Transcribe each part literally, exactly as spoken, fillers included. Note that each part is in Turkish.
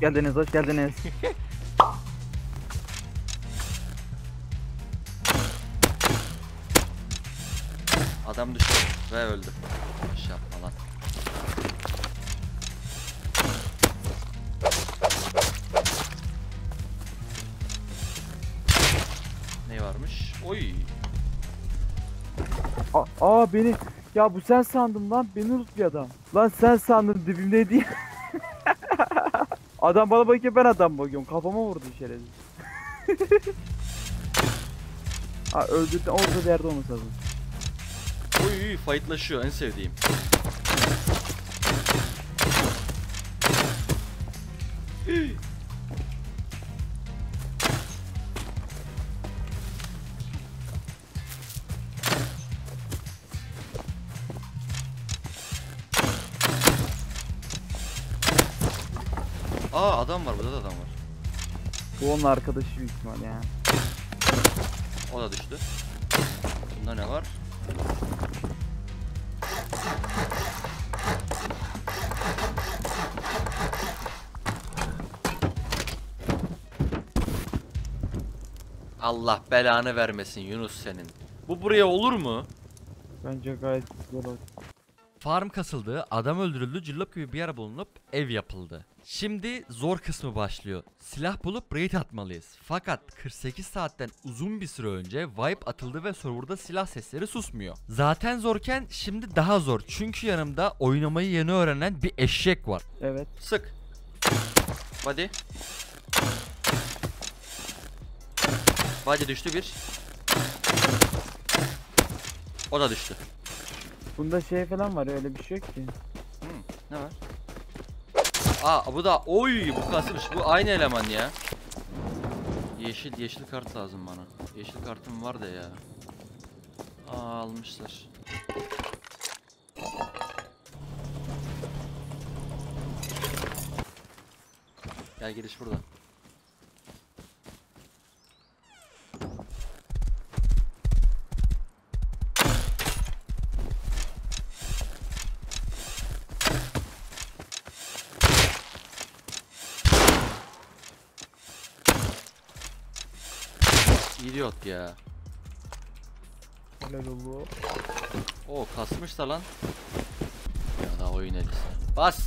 geldiniz, hoş geldiniz. Adam düştü ve öldü. İş yapma lan. Ne varmış? Oy. Aa, aa beni, ya bu sen sandım lan, beni unutmuyor adam. Lan sen sandın dibimdeydi. Adam bana bakıyor, ben adam bakıyorum, kafama vurdu şerefsiz. Aa öldürdün, orada bir yerde olması lazım. Oy, fightlaşıyor, en sevdiğim. Aa, adam var, burada da adam var. Bu onun arkadaşı büyük ihtimal ya. O da düştü. Bunda ne var? Allah belanı vermesin Yunus senin. Bu buraya olur mu? Bence gayet güzel oldu. Farm kasıldı, adam öldürüldü, cillop gibi bir yer bulunup ev yapıldı. Şimdi zor kısmı başlıyor. Silah bulup raid atmalıyız. Fakat kırk sekiz saatten uzun bir süre önce wipe atıldı ve serverda silah sesleri susmuyor. Zaten zorken şimdi daha zor. Çünkü yanımda oynamayı yeni öğrenen bir eşek var. Evet. Sık. Hadi. Hadi düştü bir. O da düştü. Bunda şey falan var, öyle bir şey yok ki. Hmm, ne var? Aa, bu da oy, bu kasmış. Bu aynı eleman ya. Yeşil yeşil kart lazım bana. Yeşil kartım var da ya. Aa, almışlar. Gel, giriş burada. İdiot ya. Helal oldu. O kasmış da lan. Ya da oyun elisi. Bas.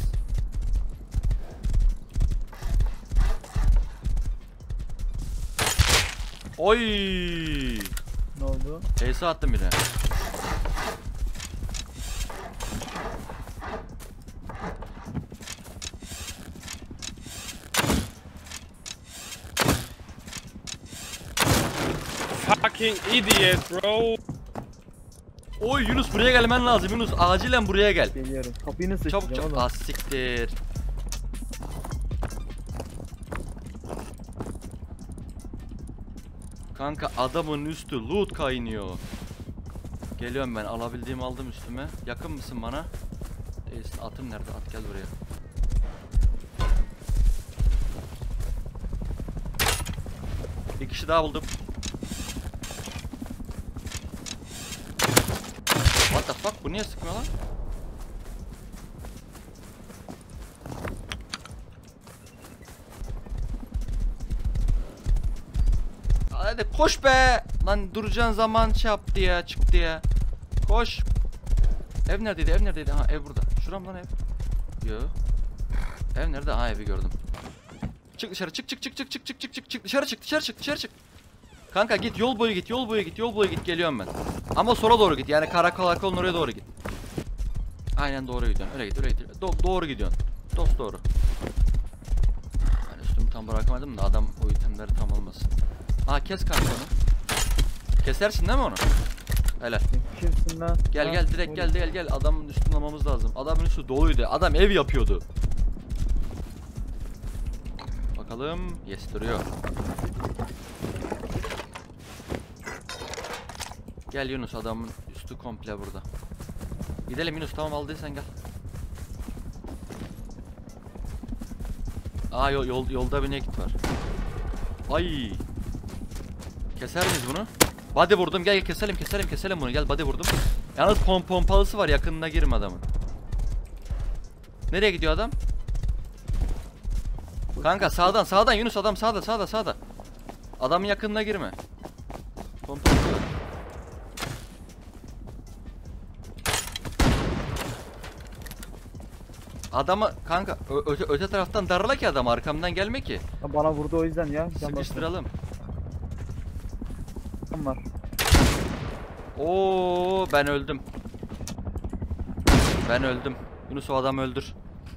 Oy. Ne oldu? Ace attım birine. Fucking idiot, bro. Oy Yunus, buraya gelmen lazım Yunus. Acilen buraya gel. Geliyorum. Kapıyı nasıl Çabuk açacağım çabuk. oğlum? Az siktir. Kanka adamın üstü loot kaynıyor. Geliyorum ben, alabildiğimi aldım üstüme. Yakın mısın bana? Değilsin. Atım nerede? At gel buraya. Bir kişi daha buldum. What the fuck? Bu niye sıkmıyor lan? Hadi koş be! Lan duracağın zaman şey yaptı ya, çıktı ya. Koş! Ev neredeydi? Ev neredeydi? Ha, ev burada. Şuram lan ev. Yo. Ev nerede? Ha, evi gördüm. Çık dışarı, çık çık çık çık çık çık çık çık çık dışarı çık, dışarı çık, dışarı çık. Kanka git, yol boyu git, yol boyu git, yol boyu git, geliyorum ben. Ama sola doğru git, yani karakol karakolun oraya doğru git. Aynen doğru gidiyorsun, öyle git, öyle git. Do doğru gidiyorsun. Dost doğru. Ben üstümü tam bırakamadım da adam o itemleri tam almasın. Ha, kes kanka onu. Kesersin değil mi onu? Hele. Kimsin lan? Gel Ha, gel direkt oğlum. gel gel gel, adamın üstünü almamız lazım. Adamın üstü doluydu. Adam ev yapıyordu. Bakalım, yes duruyor. Gel Yunus, adamın üstü komple burada. Gidelim Yunus, tamam aldıysan gel. Aa, yol, yol yolda bir naked var. Ay. Keser miyiz bunu? Body vurdum, gel gel keselim keselim keselim bunu, gel body vurdum. Yalnız pom pompalısı var, yakınına girme adamın. Nereye gidiyor adam? Kanka sağdan sağdan Yunus adam sağda sağda sağda. Adamın yakınına girme. Pompa. Adamı kanka ö- öte, öte taraftan darla ki adam arkamdan gelme ki. Ha, bana vurdu o yüzden ya. Can Sıkıştıralım. basın var. Oo ben öldüm. Ben öldüm. Yunus o adamı öldür.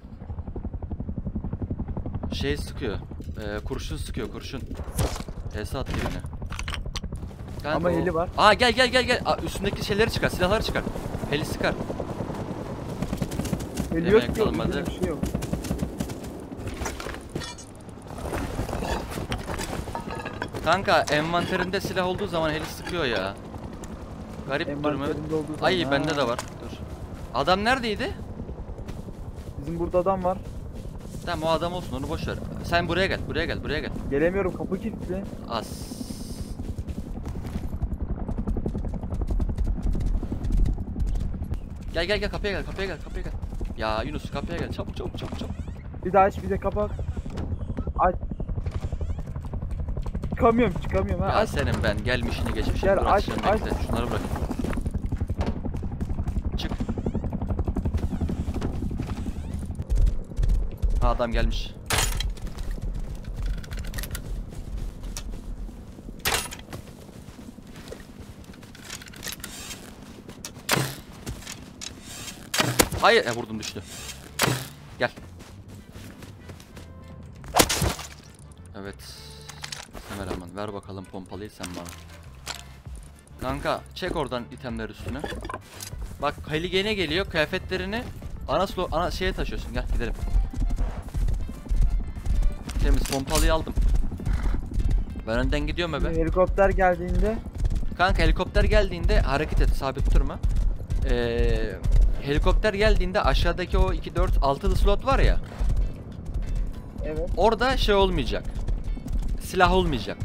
Şey sıkıyor. Ee, kurşun sıkıyor kurşun. Esat birine. Kanka Ama o- heli var. Aa gel gel gel gel. Aa, üstündeki şeyleri çıkar, silahları çıkar. Heli sıkar. Eli Demek yok ki. kalmadı. Öyle bir şey yok. Kanka envanterinde silah olduğu zaman heli sıkıyor ya. Garip durum evet. Envanterinde olduğu zaman. Ay Ha. bende de var. Dur. Adam neredeydi? Bizim burada adam var. Tamam o adam olsun onu boş ver. Sen buraya gel, buraya gel, buraya gel. Gelemiyorum, kapı kilitli. Az. Gel gel gel kapıya gel, kapıya gel, kapıya gel. Ya Yunus kapıya gel, çabuk çabuk çabuk çabuk. Bir daha aç, bir de kapat. Aç. Çıkamıyorum, çıkamıyorum ha. Ya Aç. senin ben gelmişini geçmişini Gel, dur aç, açacağım, aç. bekle. Şunları bırak. Çık. Ha adam gelmiş. Hayır, e, vurdum düştü. Gel. Evet. Kameraman ver bakalım pompalıyı sen bana. Kanka çek oradan itemler üstüne. Bak Haligene geliyor, kıyafetlerini ana slo ana şeye taşıyorsun. Gel gidelim. Temiz pompalıyı aldım. Ben önden gidiyorum ebe. Helikopter geldiğinde Kanka helikopter geldiğinde hareket et, sabit durma. Ee, helikopter geldiğinde aşağıdaki o iki dört altılı slot var ya. evet. Orada şey olmayacak. Silah olmayacak.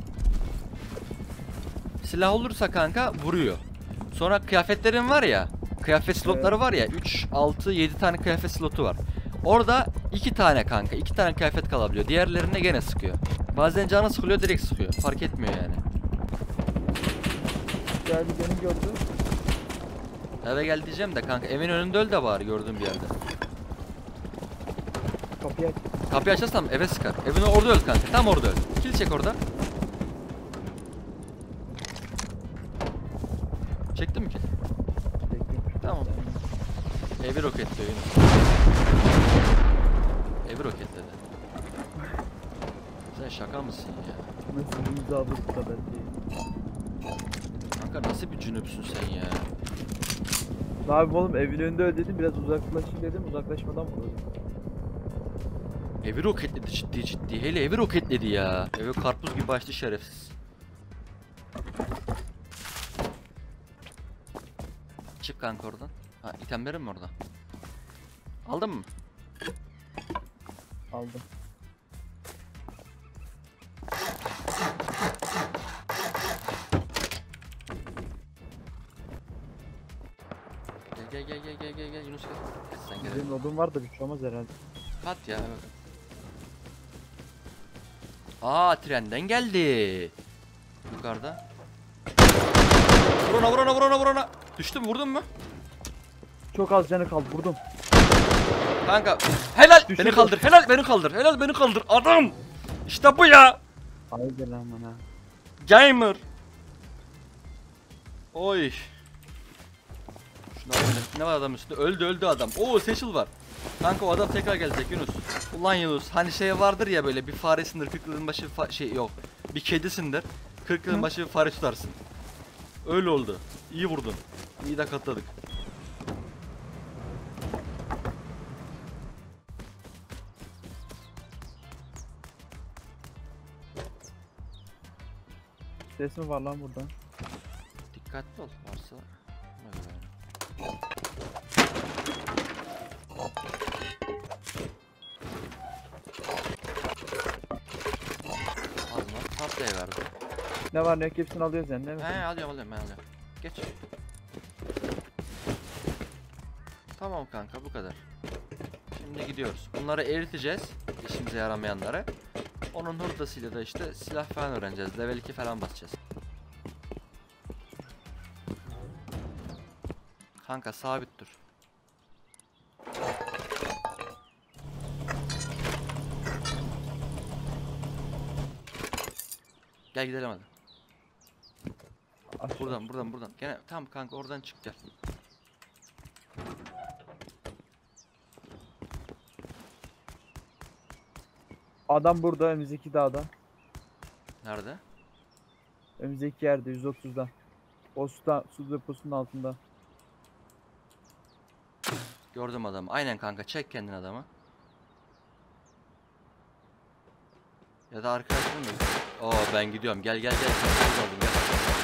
Silah olursa kanka vuruyor. Sonra kıyafetlerin var ya. Kıyafet slotları Evet. var ya. üç, altı, yedi tane kıyafet slotu var. Orada iki tane kanka. iki tane kıyafet kalabiliyor. Diğerlerine gene sıkıyor. Bazen canı sıkılıyor, direkt sıkıyor. Fark etmiyor yani. Geldi, beni gördü. Eve gel diyeceğim de kanka. Evin önünde öl de var gördüğüm bir yerde. Kapıyı aç. Kapıyı açarsam eve sıkar. Evin orada öl kanka. Tam orada öl. Kill çek orada. Çektin mi kill? Bekliyorum. Tamam. Evi roketliyor Yunus. Evi roketledi. Sen şaka mısın ya? Nasıl bir imza bu kadar değil. Kanka nasıl bir cünüpsün sen ya? Ne yapayım oğlum, evin önünde öyle dedim, biraz uzaklaşayım dedim, uzaklaşmadan vurdum. Evi roketledi ciddi ciddi. Hele evi roketledi ya. Evi karpuz gibi açtı şerefsiz. Çık kanka oradan. Ha itemlerim mi orada? Aldın mı? Aldım. Gel gel gel gel gel gel Yunus gel. Gel sen gel. Benim odun var da bir şey olmaz herhalde. Kat ya evet. Aa trenden geldi. Yukarıda. Vurana vurana vurana vurana. Düştü mü, vurdun mu? Çok az canı kaldı, vurdum. Kanka helal beni Düşürdüm. kaldır, helal beni kaldır, helal beni kaldır adam. İşte bu ya. Haydi lan bana. Gamer. Oy. Şuna bak, ne var adam üstünde? Öldü öldü adam. Oo Seçil var. Kanka o adam tekrar gelecek Yunus. Ulan Yunus hani şey vardır ya, böyle bir faresindir, kırk yılın başı fa şey yok. Bir kedisindir. kırk yılın başı bir fare tutarsın. Öyle oldu. İyi vurdun. İyi de katladık. Ses mi var lan burada? Dikkatli ol varsa. Ona göre yani. Allah tatlaya verdi. Ne var ne yok hepsini alıyoruz yani, değil mi? He alıyorum alıyorum ben alıyorum. Geç. Tamam kanka bu kadar. Şimdi gidiyoruz. Bunları eriteceğiz. İşimize yaramayanları. Onun hurdasıyla da işte silah falan öğreneceğiz. Level iki falan basacağız. Kanka sabit dur. Gel gidelim hadi. Aşağı. Buradan buradan buradan. Gene tam kanka oradan çık gel. Adam burada önümüzdeki dağda. Nerede? Önümüzdeki yerde yüz otuzda. O suda, su deposunun altında. Gördüm adamı. Aynen kanka çek kendin adamı. Ya da arkadaşım mı? Oo ben gidiyorum. Gel gel gel. Sen aldım gel.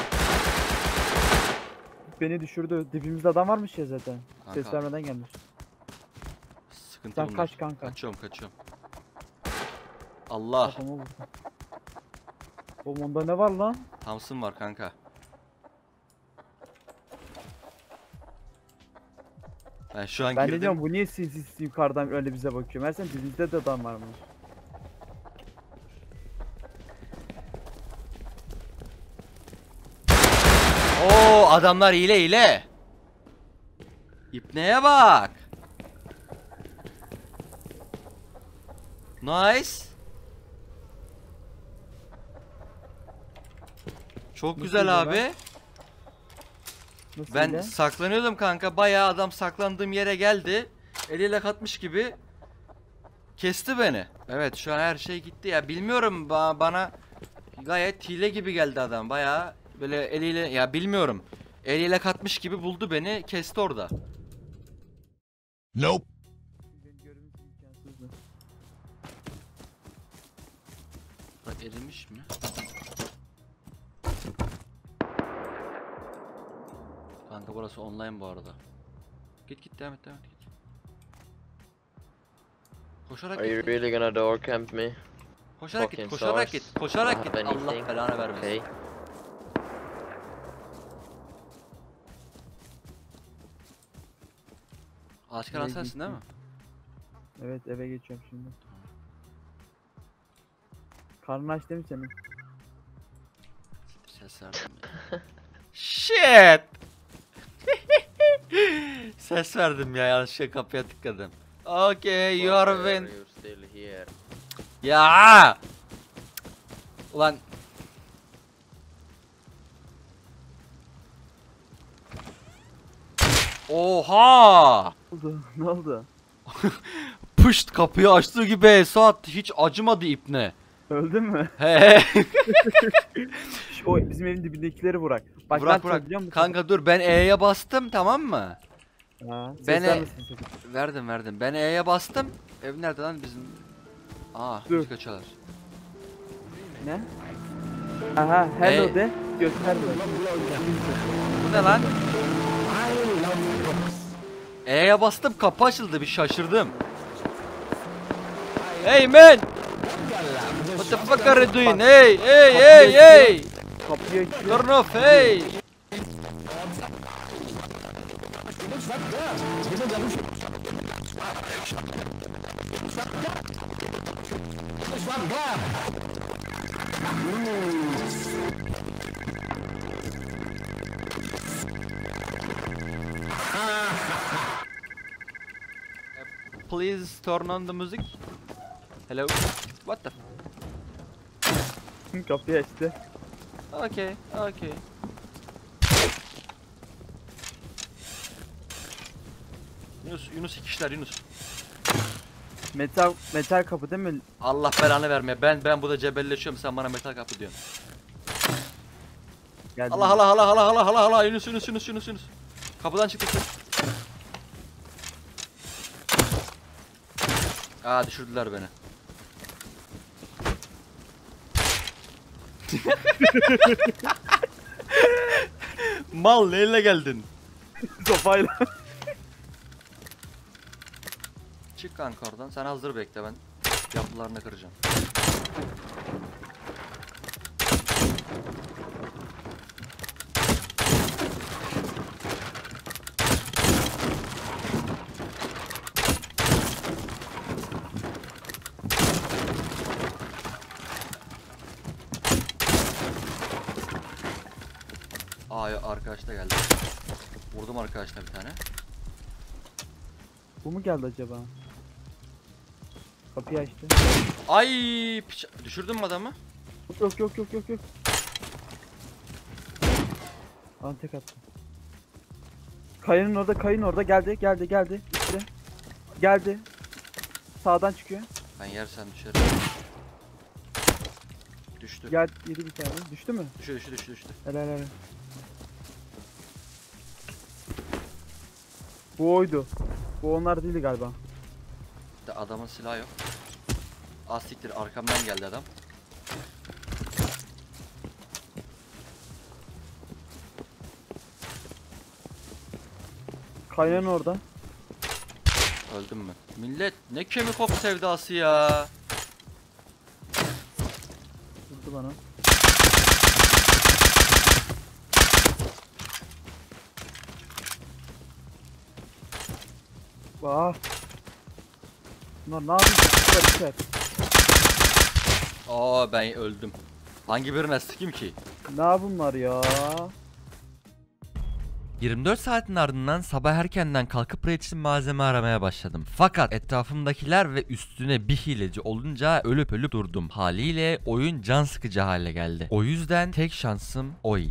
Beni düşürdü. Dibimizde adam varmış ya zaten. Kanka. Ses vermeden gelmiş. Sıkıntı Sen bunlar. kaç kanka. Kaçıyorum kaçıyorum. Allah. Adamı vurdu. Oğlum onda ne var lan? Thompson var kanka. Ben şu an Ben girdim. de diyorum bu niye sinsi sinsi yukarıdan öyle bize bakıyor. Meğersem dibimizde de adam varmış. Oo adamlar hile hile. İpneye bak. Nice. Çok Nasıl güzel hile abi. lan? Nasıl Ben öyle? saklanıyordum kanka. Bayağı adam saklandığım yere geldi. Eliyle katmış gibi kesti beni. Evet şu an her şey gitti ya. Bilmiyorum ba- bana gayet hile gibi geldi adam. Bayağı böyle eliyle ya bilmiyorum. Eliyle katmış gibi buldu beni, kesti orada. Nope. Beni görmesi imkansızdı. Bak erimiş mi? Kanka burası online bu arada. Git git devam et devam et git. Koşarak Are you git. really gonna door camp me? Koşarak git, fucking koşarak stars? git, koşarak Don't git. have Allah anything. belanı vermesin. Okay. Ağaç karan Nereye sensin değil mi? Evet eve geçiyorum şimdi. Karnın aç değil mi senin? Ses verdim ya. Shit! Ses verdim ya, yanlışlıkla kapıya tıkladım. Okay, you are Why win. are you still here? Ya! Ulan oha! Ne oldu? Ne oldu? Pışt kapıyı açtığı gibi Suat hiç acımadı ipne. Öldün mü? He. Şş, o bizim evin dibindekileri vurak. Bak Burak ben Burak. biliyor musun? Kanka dur ben E'ye bastım tamam mı? Ha, Ben sesler e- misin sakın? Verdim verdim. Ben E'ye bastım. Ev nerede lan bizim? Aa, Dur. müzik açıyorlar. Ne? Aha hello E- de göster de. Bu ne lan? E'ye bastım kapı açıldı bir şaşırdım. Hey man! What the fuck are you doing? Hey hey hey hey! Kapıyı açıyor. Turn off hey! Please turn on the music. Hello. What the? Kapıyı açtı. Okay, okay. Yunus, Yunus iki kişiler Yunus. Metal metal kapı değil mi? Allah belanı vermeye. Ben ben burada cebelleşiyorum sen bana metal kapı diyorsun. Geldim. Allah Allah Allah Allah Allah Allah Allah Yunus Yunus Yunus Yunus Yunus. Kapıdan çıktı. Aa düşürdüler beni. Mal neyle geldin? Sopayla. Çık kanka oradan. Sen hazır bekle ben. Yapılarını kıracağım. Aa arkadaş da geldi. Vurdum arkadaşlar bir tane. Bu mu geldi acaba? Kapıyı açtı. Ay piç. Düşürdün mü adamı? Yok yok yok yok yok. Lan tek attım. Kayının orada, kayın orada, geldi geldi geldi. İşte. Geldi. Sağdan çıkıyor. Ben yersen düşerim. Düştü. Gel, yedi bir tane. Düştü mü? Düştü düştü düştü düştü. Helal helal. Bu oydu. Bu onlar değildi galiba. Bir de adamın silahı yok. Az siktir, arkamdan geldi adam. Kaynan orada. Öldüm mü? Millet ne kemik hop sevdası ya. Vurdu bana. Vah. Bunlar ne yapıyor? Bunlar içer. Aa ben öldüm. Hangi birine sıkayım ki? Ne bunlar ya? yirmi dört saatin ardından sabah erkenden kalkıp raid için malzeme aramaya başladım. Fakat etrafımdakiler ve üstüne bir hileci olunca ölüp ölüp durdum. Haliyle oyun can sıkıcı hale geldi. O yüzden tek şansım oil.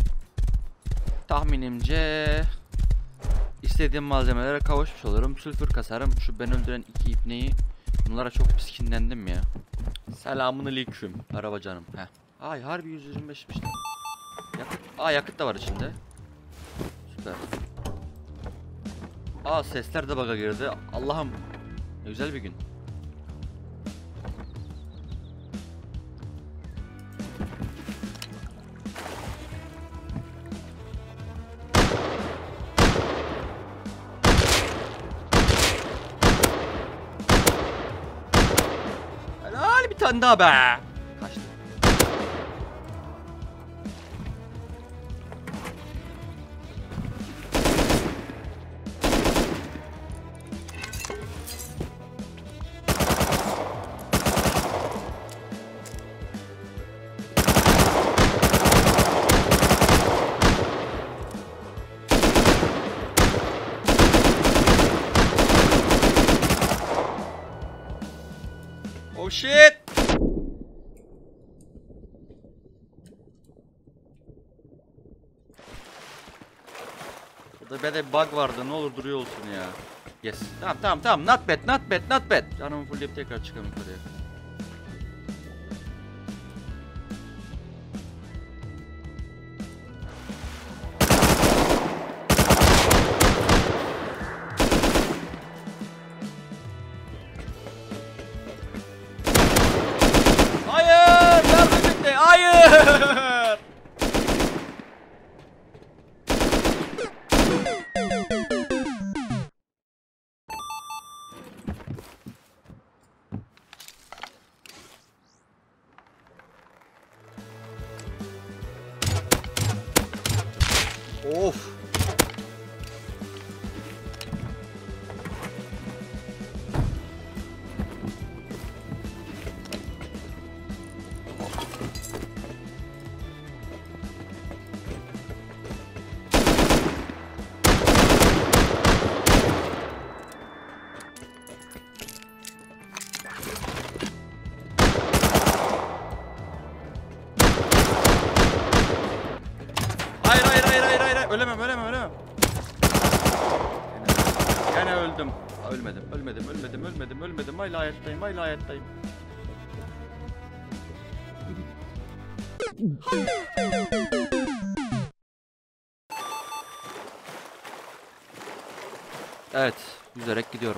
Tahminimce istediğim malzemelere kavuşmuş olurum. Sülfür kasarım. Şu ben öldüren iki ipneyi. Bunlara çok piskinlendim ya. Selamun aleyküm araba canım. Heh. Ay harbi yüz yirmi beşmiş. Yakıt. Aa yakıt da var içinde. Süper. Aa sesler de bug'a girdi. Allah'ım. Ne güzel bir gün. Helal bir tane daha be. Kaçtı. Oh shit! Burada bir de bug vardı, ne olur duruyor olsun ya. Yes. Tamam tamam tamam, not bad not bad not bad. Canımı fullleyip tekrar çıkalım yukarıya. Hayır! Yardım bitti! Hayır! Of! Hayır hayır hayır hayır hayır hayır. Ölemem ölemem ölemem. Gene, gene öldüm. Aa, ölmedim ölmedim ölmedim ölmedim ölmedim. Hala hayattayım hala hayattayım. Evet, yüzerek gidiyorum.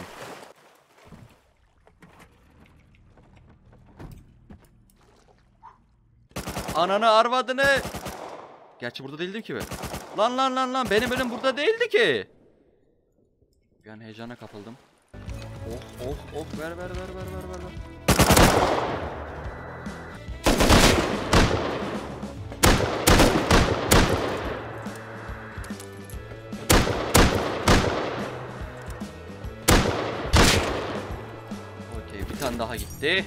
Ananı arvadını. Gerçi burada değildim ki ben. Lan lan lan lan benim benim burada değildi ki. Bir an heyecana kapıldım. Oh oh oh ver ver ver ver ver ver ver. Okey bir tane daha gitti.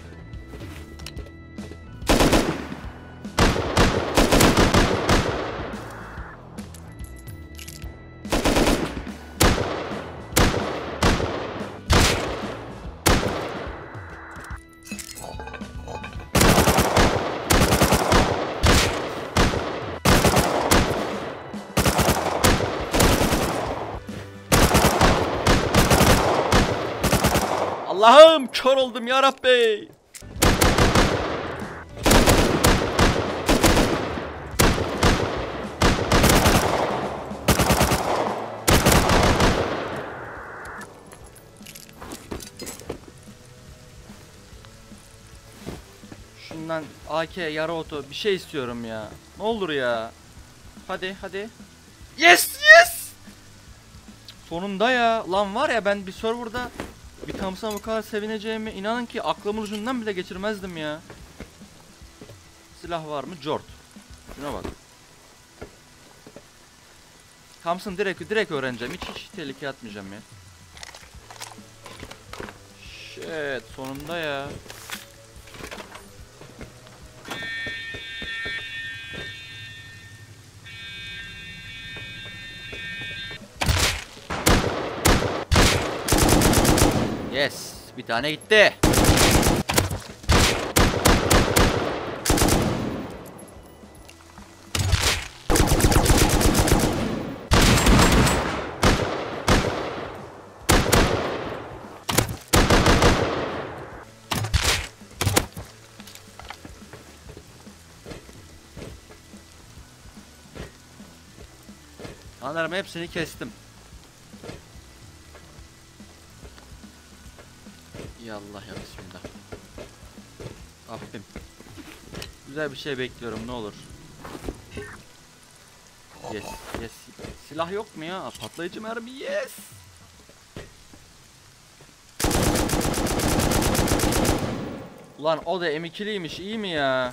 Allah'ım kör oldum ya Rabbi. Şundan A K yarı oto bir şey istiyorum ya. Ne olur ya. Hadi hadi. Yes yes. Sonunda ya. Lan var ya ben bir serverda bir Thompson'a bu kadar sevineceğimi inanın ki aklımın ucundan bile geçirmezdim ya. Silah var mı? Jort. Şuna bak. Thompson direkt direkt öğreneceğim. Hiç hiç tehlikeye atmayacağım ya. Shit sonunda ya. Yes, bir tane gitti. Sanırım hepsini kestim. Ya Allah ya bismillah. Rabbim. Güzel bir şey bekliyorum ne olur. Yes, yes. Silah yok mu ya? Patlayıcı mermi yes. Ulan o da M ikiliymiş iyi mi ya?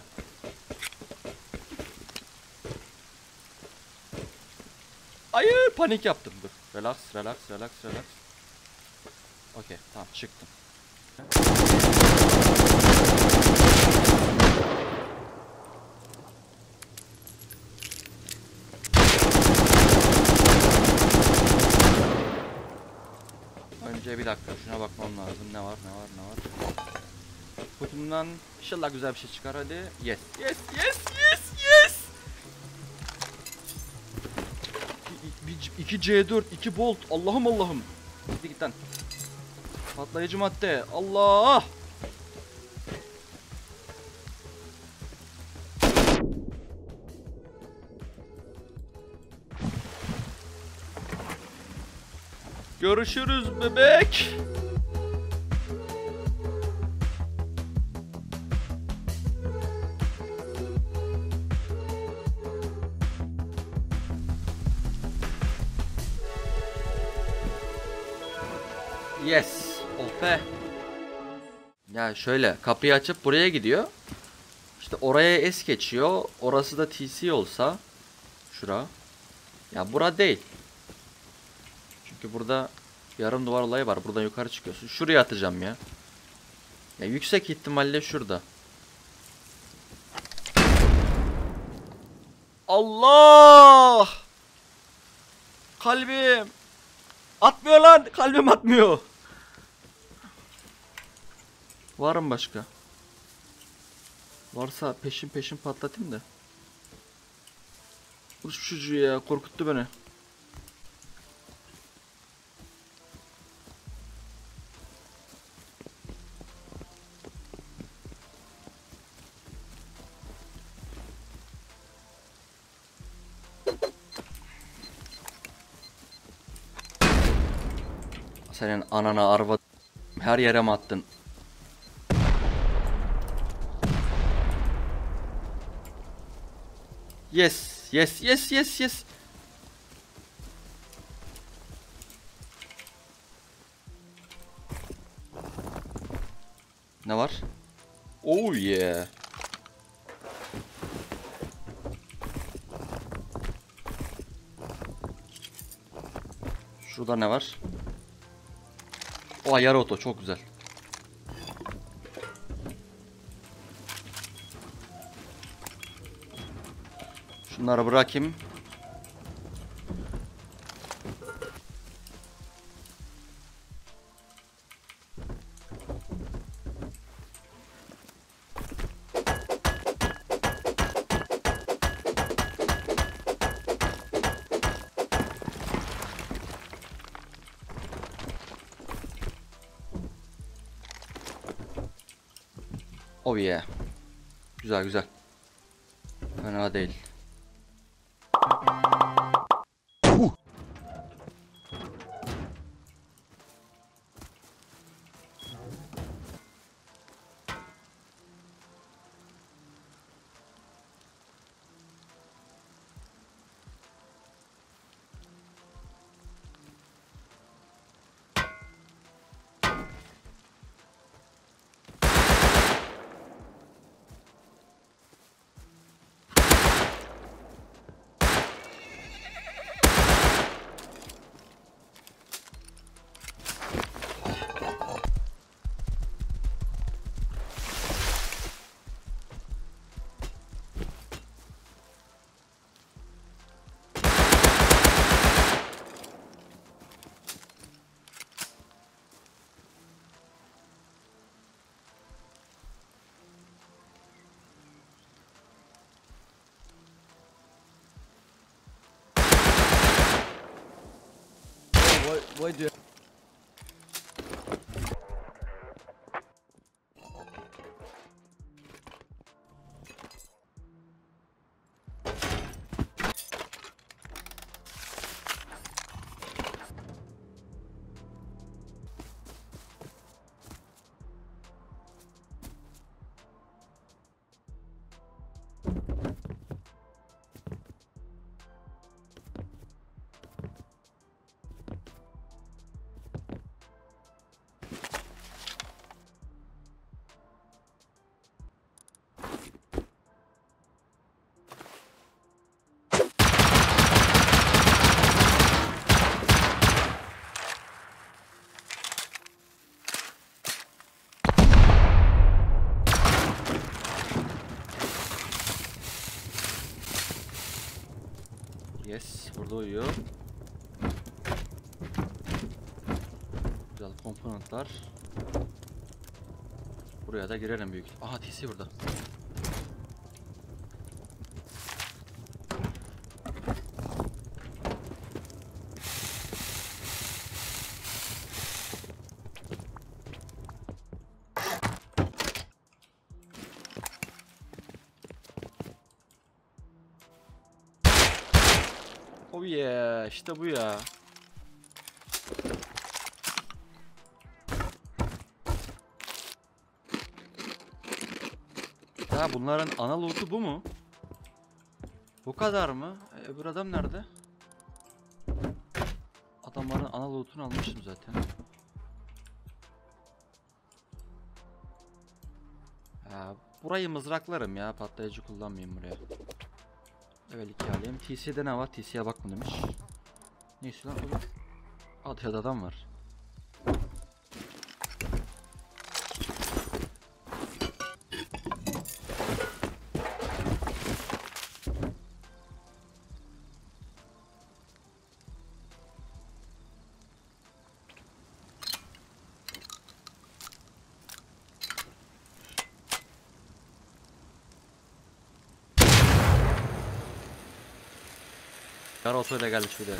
Hayır panik yaptım dur. Relax relax relax relax. Okey tamam çıktım. Önce bir dakika şuna bakmam lazım ne var ne var ne var. Kutumdan inşallah güzel bir şey çıkar hadi. Yes yes yes yes yes. iki C dört iki bolt Allah'ım Allah'ım. Hadi git lan. Patlayıcı madde. Allah! Görüşürüz bebek. Yes. Oh be. Ya şöyle kapıyı açıp buraya gidiyor. İşte oraya es geçiyor. Orası da T C olsa. Şura. Ya bura değil. Çünkü burada yarım duvar olayı var. Buradan yukarı çıkıyorsun. Şuraya atacağım ya. Ya yüksek ihtimalle şurada. Allah! Kalbim. Atmıyor lan. Kalbim atmıyor. Var mı başka? Varsa peşin peşin patlatayım da. Bu çocuğu ya korkuttu beni. Senin anana arva her yere mi attın? Yes, yes, yes, yes, yes. Ne var? Oh yeah. Şurada ne var? O yarı oto çok güzel. Şunları bırakayım. Oh yeah. Güzel güzel. Fena değil. Vay, vay diyor. Yes, burada uyuyor. Güzel komponentler. Buraya da girerim büyük. Aha T C burada. Oh yeah, işte bu ya. Ha bunların ana loot'u bu mu? Bu kadar mı? E, öbür adam nerede? Adamların ana loot'unu almıştım zaten. Ha, burayı mızraklarım ya, patlayıcı kullanmayayım buraya. Level iki alayım. T C'de ne var? T C'ye bakma demiş. Neyse lan oğlum. Adya'da adam var. Kara otoyla gelmiş bir de.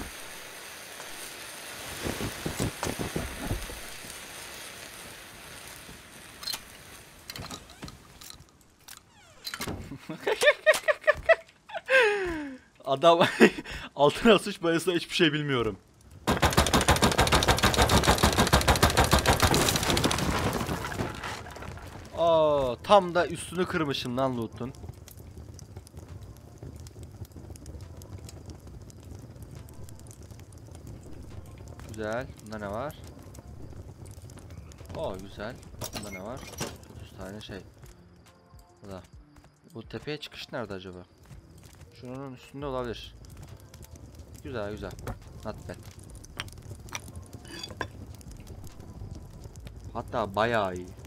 Adam altına sıçmayasına hiçbir şey bilmiyorum. Aa, tam da üstünü kırmışım lan loot'un. Güzel. Bunda ne var? Oo güzel. Bunda ne var? otuz tane şey. Burada. Bu tepeye çıkış nerede acaba? Şunun üstünde olabilir. Güzel güzel. Not bad. Hatta bayağı iyi.